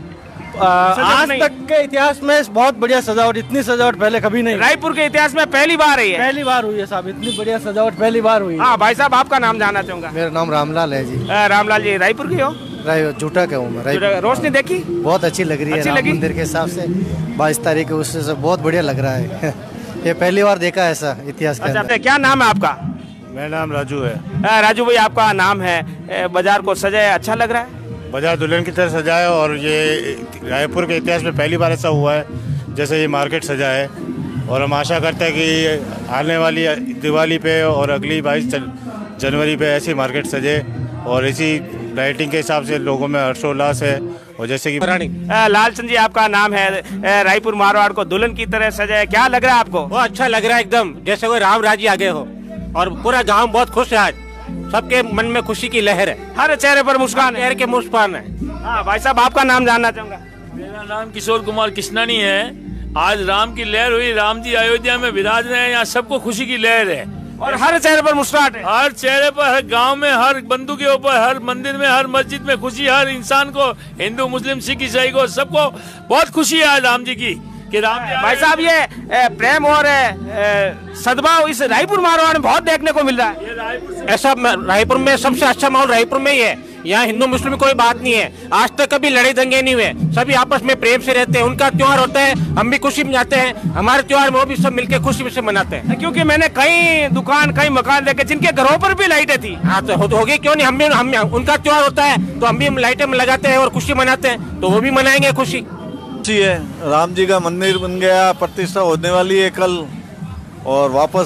आज तक के इतिहास में बहुत बढ़िया सजावट, इतनी सजावट पहले कभी नहीं। रायपुर के इतिहास में पहली बार है। पहली बार हुई है साहब, इतनी बढ़िया सजावट पहली बार हुई है। हाँ भाई साहब आपका नाम जानना चाहूंगा। मेरा नाम रामलाल है जी। रामलाल जी रायपुर की हो? झूठा का हूँ मैं। रोशनी देखी? बहुत अच्छी लग रही है। राम मंदिर के हिसाब से बाईस तारीख को उससे बहुत बढ़िया लग रहा है। ये पहली बार देखा ऐसा इतिहास के अंदर। क्या नाम है आपका? मेरा नाम राजू है। राजू भाई आपका नाम है। बाजार को सजाया अच्छा लग रहा है? बाजार दुल्हन की तरह सजा है और ये रायपुर के इतिहास में पहली बार ऐसा हुआ है जैसे ये मार्केट सजा है। और हम आशा करते हैं कि आने वाली दिवाली पे और अगली बाईस जनवरी पे ऐसी मार्केट सजे और इसी लाइटिंग के हिसाब से लोगों में हर्षोल्लास है। और जैसे कि लालचंद जी आपका नाम है। रायपुर मारवाड़ को दुल्हन की तरह सजाया, क्या लग रहा है आपको? वो अच्छा लग रहा है एकदम, जैसे कोई राम राज्य आगे हो। और पूरा गांव बहुत खुश है आज, सबके मन में खुशी की लहर है, हर चेहरे पर मुस्कान, चेहरे के मुस्कान है। हाँ भाई साहब आपका नाम जानना चाहूंगा। मेरा नाम किशोर कुमार कृष्णानी है। आज राम की लहर हुई, राम जी अयोध्या में विराज रहे हैं, यहाँ सबको खुशी की लहर है और हर चेहरे पर मुस्कुराहट है। हर चेहरे पर, हर गांव में, हर बंधु के ऊपर, हर मंदिर में, हर मस्जिद में खुशी। हर इंसान को, हिंदू मुस्लिम सिख ईसाई को, सबको बहुत खुशी है आज राम जी की कि राम जी। भाई साहब ये प्रेम और सद्भाव इस रायपुर मारवाड़ में बहुत देखने को मिल रहा है। ऐसा रायपुर में सबसे अच्छा माहौल रायपुर में ही है। यहाँ हिंदू मुस्लिम कोई बात नहीं है, आज तक कभी लड़ाई दंगे नहीं हुए, सभी आपस में प्रेम से रहते हैं। उनका त्योहार होता है, हम भी खुशी मनाते हैं, हमारे त्योहार में वो भी सब मिलकर खुशी से मनाते हैं। क्योंकि मैंने कई दुकान, कई मकान देखे जिनके घरों पर भी लाइटें थी। हाँ तो होगी क्यों नहीं, हम भी हम उनका त्योहार होता है तो हम भी लाइटें लगाते हैं और खुशी मनाते हैं, तो वो भी मनाएंगे खुशी। खुशी है, राम जी का मंदिर बन गया, प्रतिष्ठा होने वाली है कल और वापस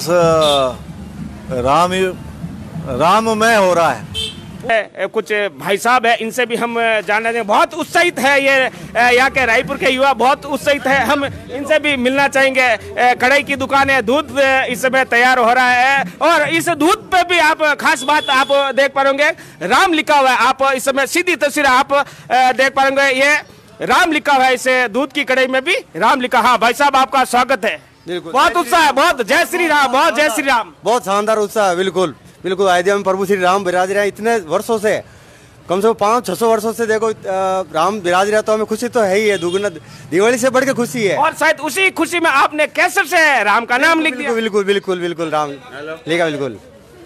राम राममय हो रहा है। कुछ भाई साहब है, इनसे भी हम जानना चाहेंगे। बहुत उत्साहित है ये यहाँ के रायपुर के युवा, बहुत उत्साहित है, हम इनसे भी मिलना चाहेंगे। कढ़ाई की दुकान है, दूध इस समय तैयार हो रहा है और इस दूध पे भी आप खास बात आप देख पाएंगे, राम लिखा हुआ है। आप इस समय सीधी तस्वीर आप देख पाएंगे, ये राम लिखा हुआ है, इस दूध की कढ़ाई में भी राम लिखा। हाँ भाई साहब आपका स्वागत है। बहुत उत्साह है, बहुत जय श्री राम, बहुत जय श्री राम। बहुत शानदार उत्साह है। बिल्कुल बिल्कुल अयोध्या में प्रभु श्री राम विराज रहे हैं इतने वर्षों से, कम से कम पाँच छह सौ वर्षों से देखो राम विराज रहा, तो हमें खुशी तो है ही है, दुगुना दिवाली से बढ़ के खुशी है। और शायद उसी खुशी में आपने कैसे से राम का नाम लिख दिया। बिल्कुल बिल्कुल बिल्कुल राम लिखा, बिल्कुल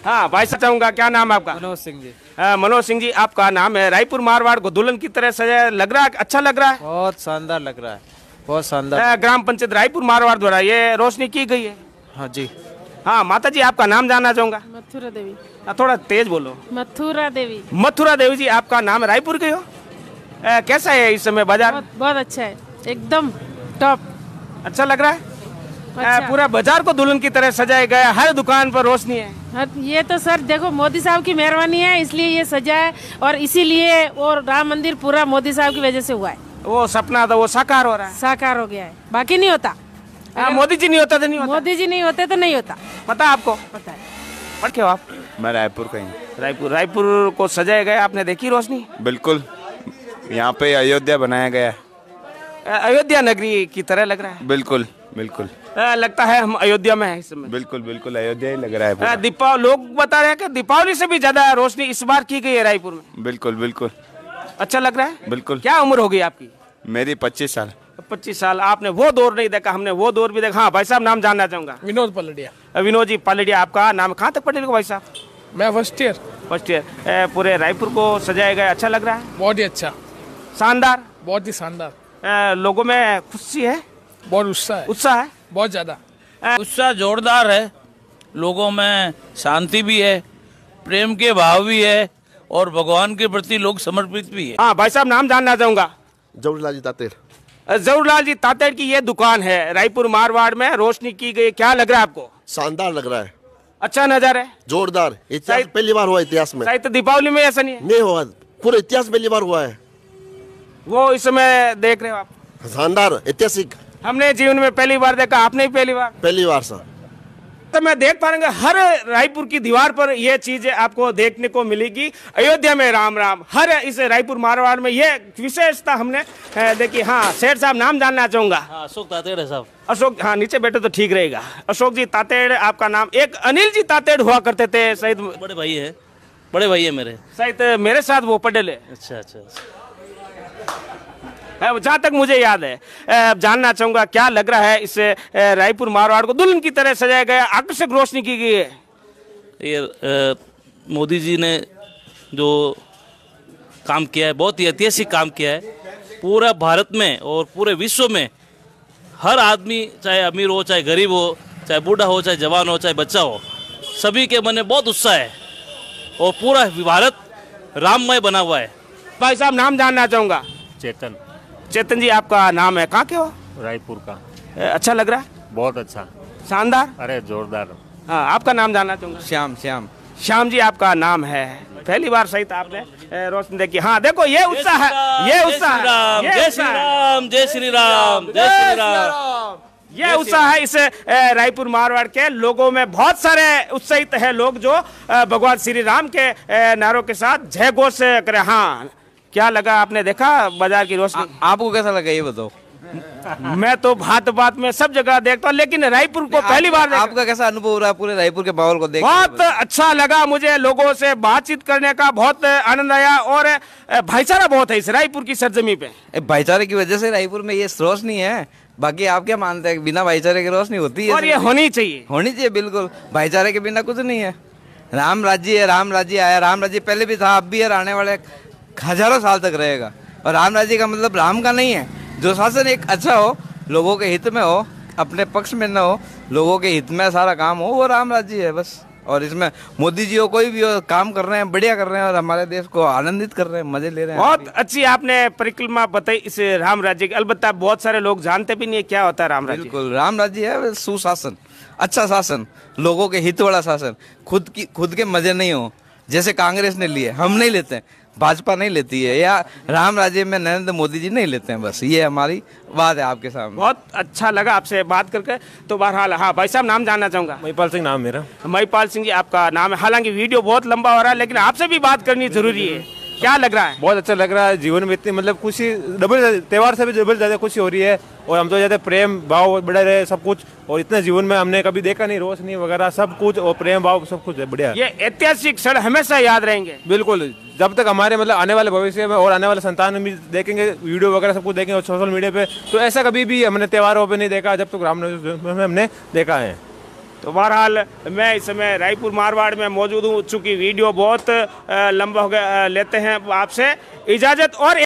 हाँ भाई साहब चाहूंगा, क्या नाम है आपका? मनोज सिंह जी। आ, मनोज सिंह जी आपका नाम है। रायपुर मारवाड़ को दुल्हन की तरह सजाया, लग रहा है, अच्छा लग रहा है? बहुत शानदार लग रहा है, बहुत शानदार। आ, ग्राम पंचायत रायपुर मारवाड़ द्वारा ये रोशनी की गई है। हाँ जी। हाँ माता जी आपका नाम जानना चाहूंगा। मथुरा देवी। आ, थोड़ा तेज बोलो। मथुरा देवी। मथुरा देवी जी आपका नाम है, रायपुर के हो? आ, कैसा है इस समय बाजार? बहुत, बहुत अच्छा है, एकदम टॉप। अच्छा लग रहा है? अच्छा। आ, पूरा बाजार को दुल्हन की तरह सजाया गया, हर दुकान पर रोशनी है। हाँ, ये तो सर देखो मोदी साहब की मेहरबानी है, इसलिए ये सजा है और इसीलिए और राम मंदिर पूरा मोदी साहब की वजह से हुआ है। वो सपना था वो साकार हो रहा है। साकार हो गया है, बाकी नहीं होता। आ, मोदी जी नहीं होता तो नहीं होता। मोदी जी नहीं होते तो नहीं होता। पता आपको? पता है। पढ़ के हो आप? मैं रायपुर का ही। रायपुर रायपुर को सजाया गया, आपने देखी रोशनी? बिल्कुल, यहाँ पे अयोध्या बनाया गया है। अयोध्या नगरी की तरह लग रहा है। बिल्कुल बिल्कुल। आ, लगता है हम अयोध्या में हैं इस समय। बिल्कुल बिल्कुल अयोध्या ही लग रहा है पूरा। दीपावली लोग बता रहे हैं कि दीपावली से भी ज्यादा रोशनी इस बार की गई है रायपुर में। बिल्कुल बिल्कुल। अच्छा लग रहा है? बिल्कुल। क्या उम्र होगी आपकी? मेरी पच्चीस साल। पच्चीस साल। आपने वो दौर नहीं देखा, हमने वो दौर भी देखा। हाँ भाई साहब नाम जानना चाहूंगा। विनोद पलड़िया। विनोद जी पलड़िया आपका नाम, कहाँ तक पढ़े लिखे भाई साहब? मैं फर्स्ट ईयर। First year. पूरे रायपुर को सजाया गया, अच्छा लग रहा है? बहुत ही अच्छा, शानदार, बहुत ही शानदार। लोगों में खुशी है, बहुत उत्साह है। उत्साह है बहुत ज्यादा। उत्साह जोरदार है, लोगों में शांति भी है, प्रेम के भाव भी है और भगवान के प्रति लोग समर्पित भी है। हाँ भाई साहब नाम जानना चाहूंगा। जवाहरलाल जी तातेड़। जवाहरलाल जी तातेड़ की ये दुकान है रायपुर मारवाड़ में, रोशनी की गई, क्या लग रहा है आपको? शानदार लग रहा है, अच्छा नजारा है, जोरदार। इतिहास पहली बार हुआ इतिहास में। शायद दीपावली में ऐसा नहीं है। नहीं हुआ, पूरे इतिहास पहली बार हुआ है। वो इस समय देख रहे हो आप? शानदार, ऐतिहासिक। हमने जीवन में पहली बार देखा, आपने भी पहली बार? पहली बार सर। तो मैं देख पा रहा हूँ हर रायपुर की दीवार पर ये चीजें आपको देखने को मिलेगी। अयोध्या में राम राम, हर इस रायपुर मारवाड़ में ये विशेषता हमने देखी। हाँ सेठ साहब नाम जानना चाहूंगा। हाँ, अशोक तातेड़ है साहब। अशोक, हाँ नीचे बैठे तो ठीक रहेगा। अशोक जी तातेड़ आपका नाम। एक अनिल जी तातेड़ हुआ करते थे शायद, बड़े भाई है, बड़े भाई है मेरे, शायद मेरे साथ वो पढ़े ले। अच्छा अच्छा। जहाँ तक मुझे याद है, जानना चाहूंगा क्या लग रहा है इस रायपुर मारवाड़ को दुल्हन की तरह सजाया गया, आकर्षक रोशनी की गई है। ये मोदी जी ने जो काम किया है, बहुत ही ऐतिहासिक काम किया है। पूरा भारत में और पूरे विश्व में हर आदमी, चाहे अमीर हो, चाहे गरीब हो, चाहे बूढ़ा हो, चाहे जवान हो, चाहे बच्चा हो, सभी के मन में बहुत उत्साह है और पूरा भारत राममय बना हुआ है। भाई साहब नाम जानना चाहूंगा। चेतन। चेतन जी आपका नाम है, कहाँ के हो? रायपुर का। अच्छा लग रहा है? बहुत अच्छा, शानदार, अरे जोरदार। हाँ आपका नाम जानना चाहूंगा। श्याम। श्याम श्याम जी आपका नाम है, पहली बार सही था आपने रोशनी देखी। हाँ देखो ये उत्साह है, ये उत्साह है, जय श्री राम, जय श्री राम, जय श्री राम। ये उत्साह है इस रायपुर मारवाड़ के लोगों में। बहुत सारे उत्साहित है लोग जो भगवान श्री राम के नारों के साथ जय घोष करे। हाँ क्या लगा, आपने देखा बाजार की रोशनी? आपको कैसा लगा ये बताओ? मैं तो बात बात में सब जगह देखता हूँ, लेकिन रायपुर को पहली बार देखा। आपका कैसा अनुभव हो रहा है पूरे रायपुर के माहौल को देख? बहुत अच्छा लगा मुझे, लोगों से बातचीत करने का बहुत आनंद आया और भाईचारा बहुत है इस रायपुर की सरजमी पे। भाईचारे की वजह से रायपुर में ये रोशनी है, बाकी आप क्या मानते हैं? बिना भाईचारे की रोशनी होती है? और ये होनी चाहिए, होनी चाहिए बिल्कुल। भाईचारे के बिना कुछ नहीं है। राम राज्य है, राम राज्य आया, राम राज्य पहले भी था, अब भी है, आने वाले हजारों साल तक रहेगा। और राम राज्य का मतलब राम का नहीं है, जो शासन एक अच्छा हो, लोगों के हित में हो, अपने पक्ष में न हो, लोगों के हित में सारा काम हो, वो राम राज्य है बस। और इसमें मोदी जी हो, कोई भी हो, काम कर रहे हैं, बढ़िया कर रहे हैं और हमारे देश को आनंदित कर रहे हैं, मजे ले रहे हैं। बहुत अच्छी आपने परिक्रमा बताई इस राम राज्य की। अलबत्ता बहुत सारे लोग जानते भी नहीं है क्या होता है राम राज्य। बिल्कुल, राम राज्य है सुशासन, अच्छा शासन, लोगों के हित वाला शासन। खुद की खुद के मजे नहीं हो, जैसे कांग्रेस ने लिए, हम नहीं लेते हैं, भाजपा नहीं लेती है, या राम राज्य में नरेंद्र मोदी जी नहीं लेते हैं। बस ये हमारी बात है आपके सामने। बहुत अच्छा लगा आपसे बात करके। तो बहरहाल हाँ भाई साहब नाम जानना चाहूंगा। महिपाल सिंह नाम मेरा। महिपाल सिंह जी आपका नाम है। हालांकि वीडियो बहुत लंबा हो रहा है, लेकिन आपसे भी बात करनी जरूरी है। क्या लग रहा है? बहुत अच्छा लग रहा है, जीवन में इतनी मतलब खुशी, डबल त्योहार से भी डबल ज्यादा खुशी हो रही है। और हम तो ज्यादा प्रेम भाव बढ़ा रहे सब कुछ, और इतने जीवन में हमने कभी देखा नहीं, रोशनी वगैरह सब कुछ और प्रेम भाव सब कुछ है बढ़िया। ये ऐतिहासिक क्षण हमेशा याद रहेंगे। बिल्कुल, जब तक हमारे मतलब आने वाले भविष्य में और आने वाले संतान भी देखेंगे, वीडियो वगैरह सब कुछ देखेंगे और सोशल मीडिया पे, तो ऐसा कभी भी हमने त्योहारों पे नहीं देखा जब तक रामनवमी हमने देखा है। तो बहरहाल मैं इस समय रायपुर मारवाड़ में मौजूद हूँ, चूँकि वीडियो बहुत लंबा हो गया, लेते हैं आपसे इजाज़त। और